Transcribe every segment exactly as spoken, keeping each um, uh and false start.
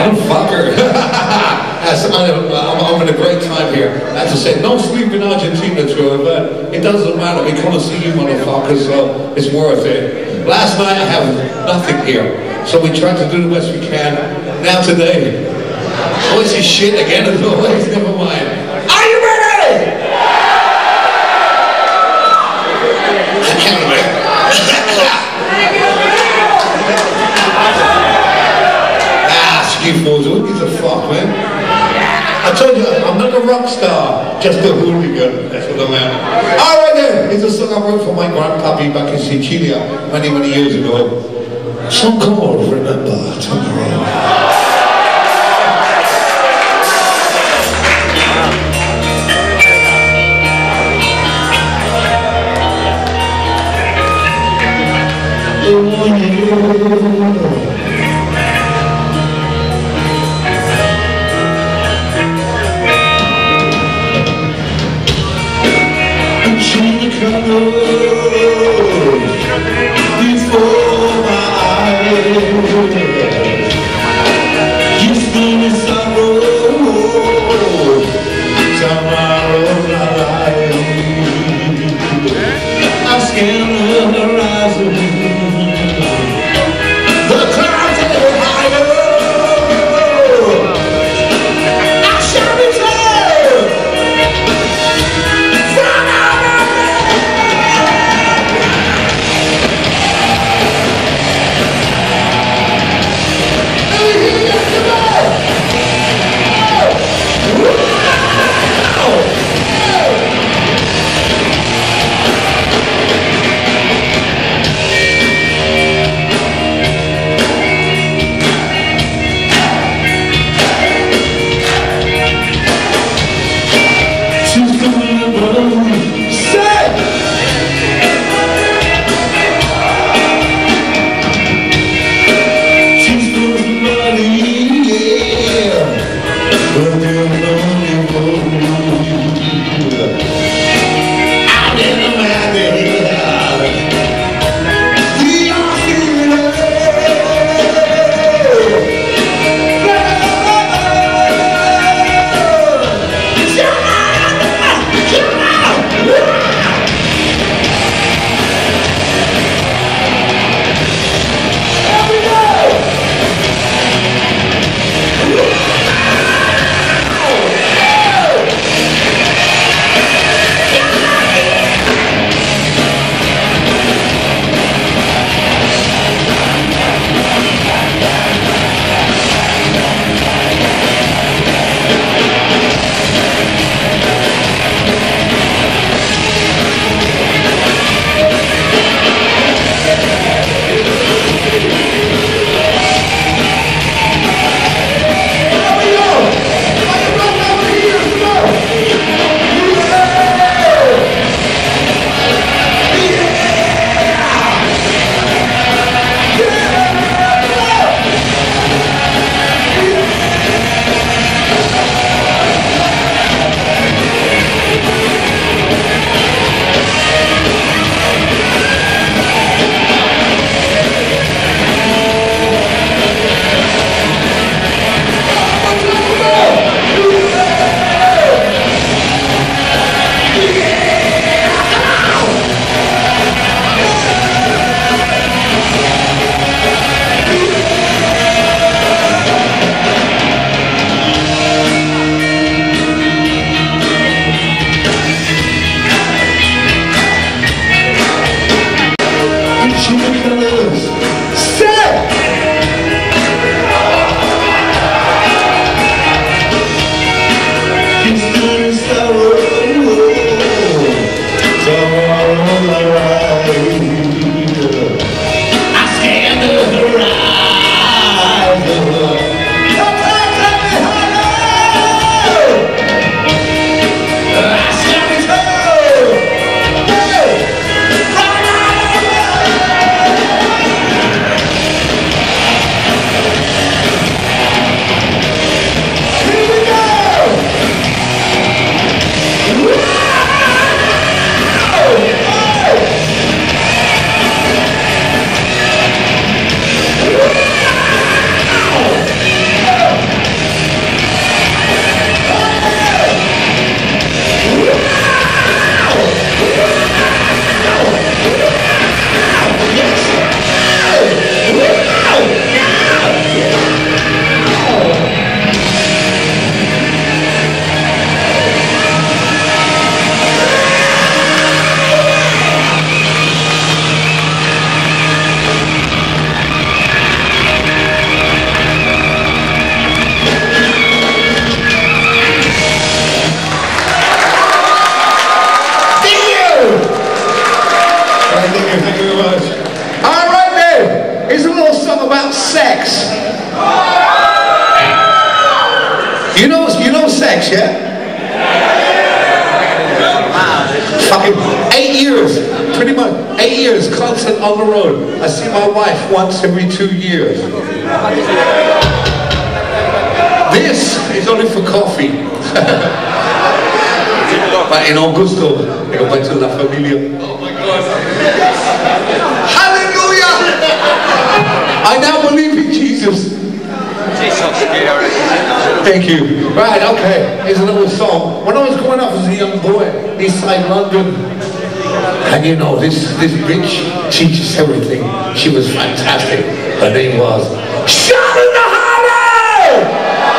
Motherfucker. Yes, I'm, I'm having a great time here. I have to say, no sleep in Argentina, Joe, but it doesn't matter. We come to see you motherfuckers, so it's worth it. Last night I have nothing here, so we tried to do the best we can. Now today, oh, it's this shit again as always, never mind. Are you ready? I can't wait. Ah, you fools, who gives a fuck, man? I told you, I'm not a rock star, just a hooligan, that's what I am. Alright then, it's a song I wrote for my grandpappy back in Sicilia many, many years ago. A song called Remember Tomorrow. Before my eyes, you see me sorrow, tomorrow night. I'm scanning the horizon, the clouds are higher. I shall be saved from our Hey, come on! yeah? Fucking eight years, pretty much, eight years, constant on the road. I see my wife once every two years. This is only for coffee. In Augusto, I go back to La Familia. Oh my God. Hallelujah! I now believe in Jesus. Thank you. Right, okay. Here's another song. When I was growing up as a young boy, East Side London, and you know, this, this bitch teaches everything. She was fantastic. Her name was Sharon the Harley!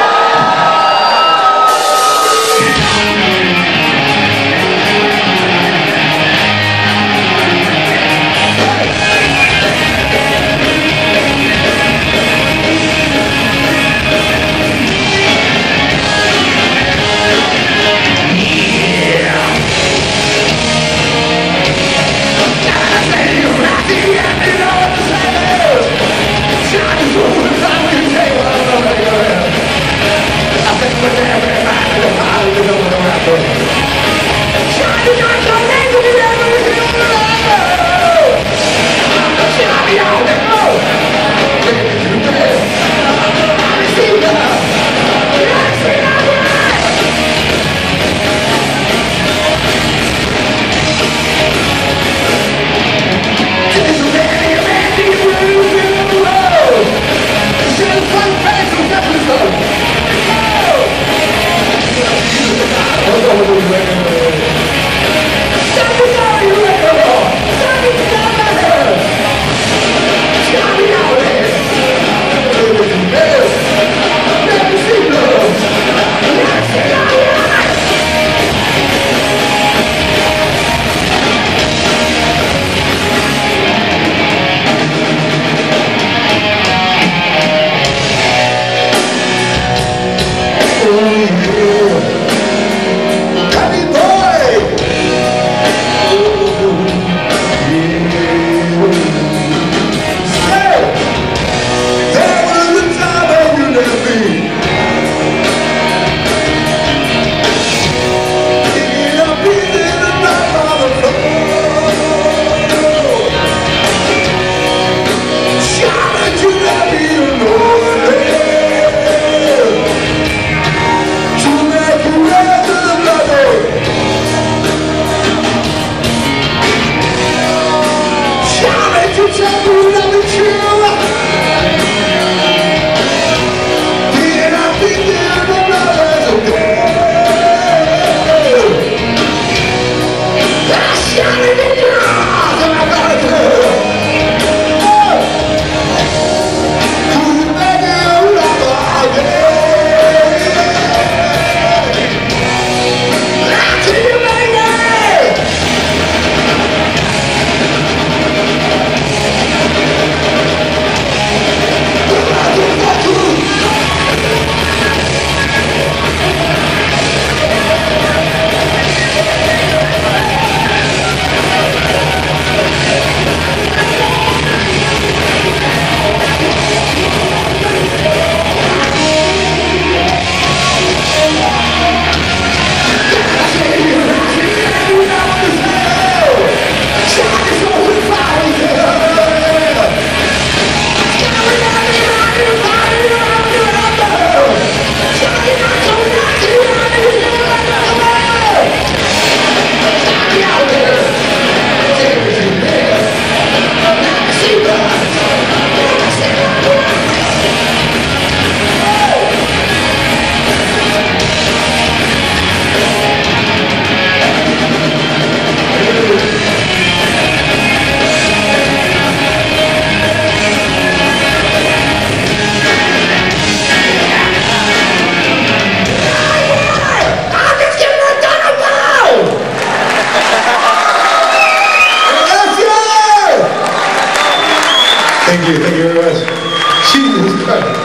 Thank you, thank you very much. Jesus Christ.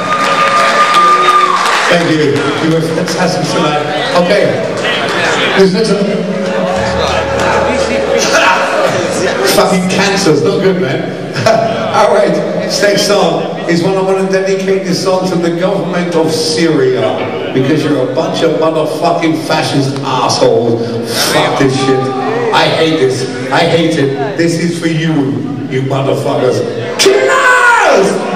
Thank you. You were fantastic tonight. Okay. Listen to fucking cancer's not good, man. Alright, this next song is one I want to dedicate this song to the government of Syria. because you're a bunch of motherfucking fascist assholes. Fuck this shit. I hate this. I hate it. This is for you, you motherfuckers. Killers!